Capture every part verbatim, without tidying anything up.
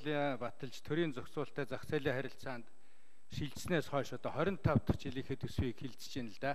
Монголын баталж төрийн зохицуулалттай зах зээлийн харилцаанд шилжснээс хойш одоо twenty-five дахь жилийнхээ төсвийг хилцэж байна л да.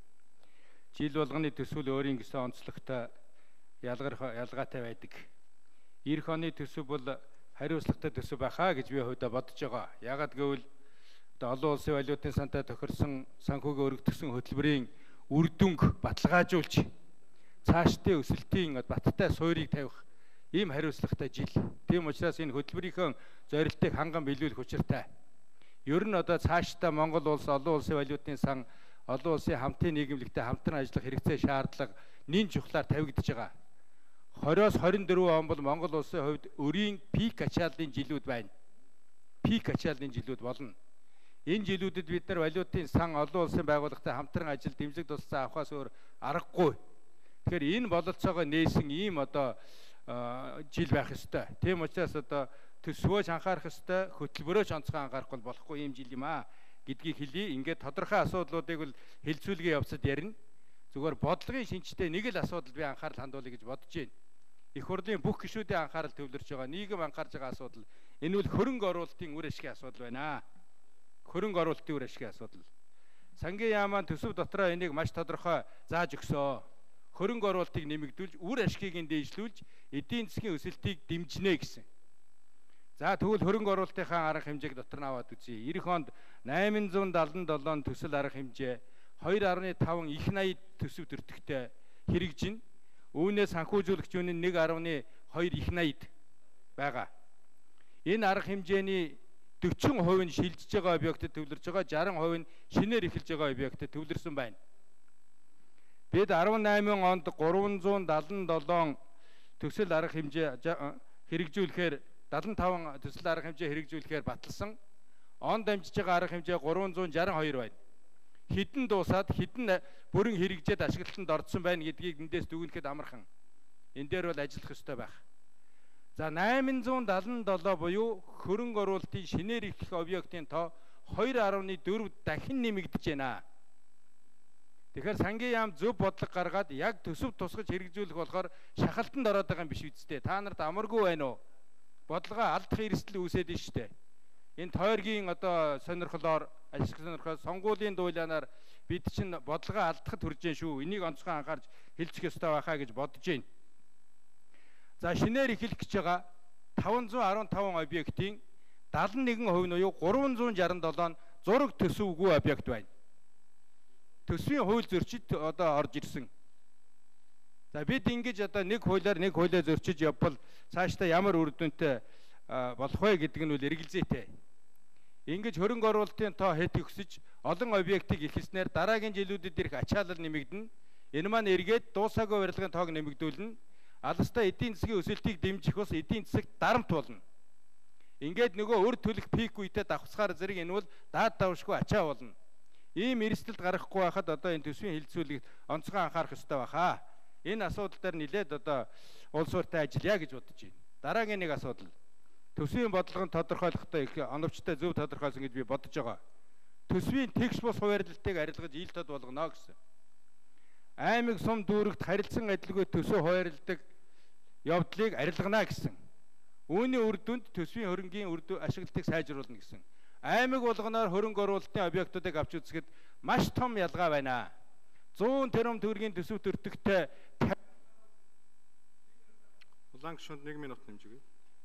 Жил болгоны төсвөл өөрийн гэсэн онцлогтой ялгаатай байдаг. Ирэх оны төсөв бол хариуцлагатай төсөв байхаа гэж би хувьдаа бодож байгаа. Яагаад гэвэл одоо олон улсын валютын сантай тохирсон санхүүгийн өргөдсөн хөтөлбөрийн үр дүнг баталгаажуулж цаашдын өсөлтийн баттай суурийг тавих ийм хариуцлагатай жил. Тийм учраас энэ хөтөлбөрийнхөө зорилтыг ханган биелүүлэх учиртай. Ер нь одоо цаашдаа Монгол улс олон улсын валютын сан, олон улсын хамтын нийгэмлэгтэй хамтран ажиллах хэрэгцээ шаардлага нэн чухлаар тавигдж байгаа. twenty-оос twenty-four он бол Монгол улсын хувьд өрийн пик ачааллын жилүүд байна. Пик ачааллын жилүүд болно. Энэ жилүүдэд бид нар валютын сан, олон улсын байгууллагатай хамтран ажил дэмжлэг тусалцаа авахаас өөр аргагүй. Тэгэхээр энэ бололцоогоо нээсэн ийм одоо жил байх ёстой. Тийм учраас одоо төсвөөж анхаарах ёстой, хөтөлбөрөөж онцгой анхаарахгүй болохгүй ийм жил юм аа гэдгийг хэлье. Ингээд тодорхой асуудлуудыг бол хэлцүүлгээ явцад ярина. Зүгээр бодлогын шинжтэй нэг л асуудал би анхаарал хандуулъя гэж бодож байна. Их хурлын бүх гишүүдийн анхаарал төвлөрж байгаа, нийгэм анхаарж байгаа асуудал энэ бол хөрөнгө оруулалтын үр ашигын асуудал байна. Хөрөнгө оруулалтын үр ашигын асуудал. Сангийн яам маань төсөв дотроо энийг маш тодорхой зааж өгсөн. Хөрөнгө оруулалтыг нэмэгдүүлж, үр ашгийг нь дээшлүүлж, эдийн засгийн өсөлтийг дэмжинэ гэсэн. За тэгвэл хөрөнгө оруулалтынхаа арга хэмжээг дотор нь аваад үзье. Ирэх онд eight seventy-seven төсөл арга хэмжээ two point five их найд төсөв төртөгтэй хэрэгжинэ. Үүнээс санхүүжүүлэгч үнэ one point two их найд байгаа. Энэ арга хэмжээний forty percent нь шилжиж байгаа объектэд төвлөрж байгаа, sixty percent нь шинээр эхэлж байгаа объектэд төвлөрсөн байна. Бид eighteen онд three seventy-seven төсөл арга хэмжээ хэрэгжүүлэхээр seventy-five төсөл арга хэмжээ хэрэгжүүлэхээр баталсан. Он дамжиж байгаа арга хэмжээ three sixty-two байна. Хідэн дуусаад хідэн бүрэн хэрэгжээд ашиглалтанд орсон байна гэдгийг эндээс дүгнэхэд амархан. Энэ дээр бол ажиллах ёстой байх. За eight seventy-seven буюу хөрөнгө оруулалтын шинээр эхлэх объектын тоо two point four дахин нэмэгдэж байна. Тэгэхээр сангийн яам зөв бодлого гаргаад яг төсөв тусгаж хэрэгжүүлэх болохоор шахалтанд ороод байгаа юм биш үсттэй. Та нарт амаргүй байна уу? Бодлогоо алдах эрсдэл үүсээд нь штэ. Энэ тойргийн одоо сонирхлоор ашиг сонирхол сонгуулийн дуулианаар бид чинь бодлогоо алдахад хүрж гэн шүү. Энийг онцгой анхаарч хэлцэх ёстой байхаа гэж бодож байна. За шинээр эхлэх гэж байгаа five twelve объектын seventy-one percent нь буюу three sixty-seven зураг төсөвгүй объект байна. Төсвийн хууль зөрчид одоо орж ирсэн. За бид ингэж одоо нэг хуулиар нэг хуулиа зөрчиж явбал цаашдаа ямар үр дүнтэй болох вэ гэдэг нь үл эргэлзээтэй. Ингэж хөрөнгө оруулалтын тоо хэд өсөж олон объектыг эхэлснээр дараагийн жилүүдэд ирэх ачаалал нэмэгдэнэ. Энэ маань эргээд дуусаагүй барилгын тоог нэмэгдүүлнэ. Алстаа эдийн засгийн өсөлтийг дэмжих ус эдийн засагт дарамт болно. Ингээд нөгөө өр төлөх пик үедээ давхцахаар зэрэг энэ бол даад давшгүй ачаа болно. Ийм эрсдэлд гарахгүй байхад одоо энэ төсвийн хилцүүлэгт онцгой анхаарах ёстой байхаа. Энэ асуудал дээр нэлээд одоо улс ортой ажиллая гэж бодож байна. Дараагийн нэг асуудал. Төсвийн бодлогын тодорхойлохтой их оновчтой зөв тодорхойлсон гэж би бодож байгаа. Төсвийн тэгш бус хуваарлалтыг арилгаж ил тод болгоно гэсэн. Аймаг сум дүүрэгт харилцан адилгүй төсөв хуваарилдаг явдлыг арилгана гэсэн. Үүний үр дүнд төсвийн хөрөнгийн үр дүн ашиглалтыг сайжруулна гэсэн. Аймаг болгоноор хөрөнгө оруулалтын объектуудыг авч үзэхэд маш том ялгаа байна. one hundred тэрбум төгрөгийн төсөв төртөгтэй улаан гишүүнд one минут нэмж өгье.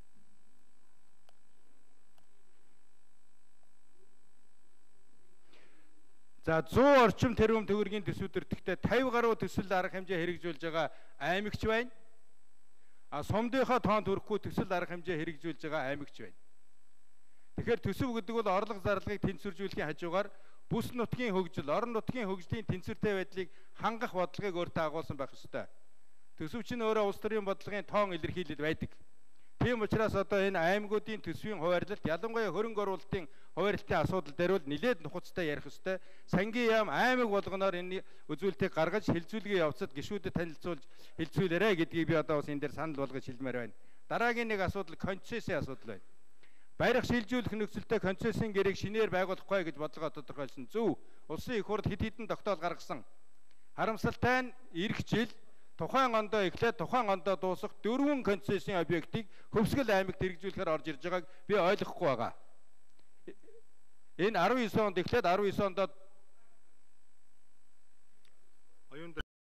За one hundred орчим тэрбум төгрөгийн төсөв төртөгтэй fifty гаруй төсөл арга хэмжээ хэрэгжүүлж байгаа аймагч байна. А сумдынхаа тоонд хүрэхгүй төсөл арга хэмжээ хэрэгжүүлж байгаа аймагч байна. Тэгэхээр төсөв гэдэг бол орлого зарлагыг тэнцвэржүүлэхийн хажуугаар бүс нутгийн хөгжил, орон нутгийн хөгжлийн тэнцвэртэй байдлыг хангах бодлогыг өөртөө агуулсан байх ёстой. Төсөв чинь өөрөө улс төрийн бодлогын тоон илэрхийлэл байдаг. Тийм учраас одоо энэ аймагуудын төсвийн хуваарлалт, ялангуяа хөрөнгө оруулалтын хуваарлалтын асуудал дээр бол нэлээд нухацтай ярих ёстой. Сангийн яам аймаг болгоноор энэ үзүүлэлтийг гаргаж хэлцүүлгээ явцад гишүүдэд танилцуулж хэлцүүлээрэ гэдгийг би одоо бас энэ дээр санал болгож хэлмээр байна. Дараагийн нэг асуудал концессийн асуудал байна. Барих шилжүүлэх нөхцөлтэй концессийн гэрээг шинээр байгуулахгүй гэж бодлого тодорхойлсон. Зөв. Улсын их хурд хэд хэдэн тогтоол гаргасан. Харамсалтай нь эх жил тухайн ондоо эхлээд тухайн ондоо дуусах дөрвөн концессийн объектыг Хөвсгөл аймагт хэрэгжүүлэхээр орж ирж байгааг би ойлгохгүй байгаа. Энэ арван девять онд эхлээд арван девять онд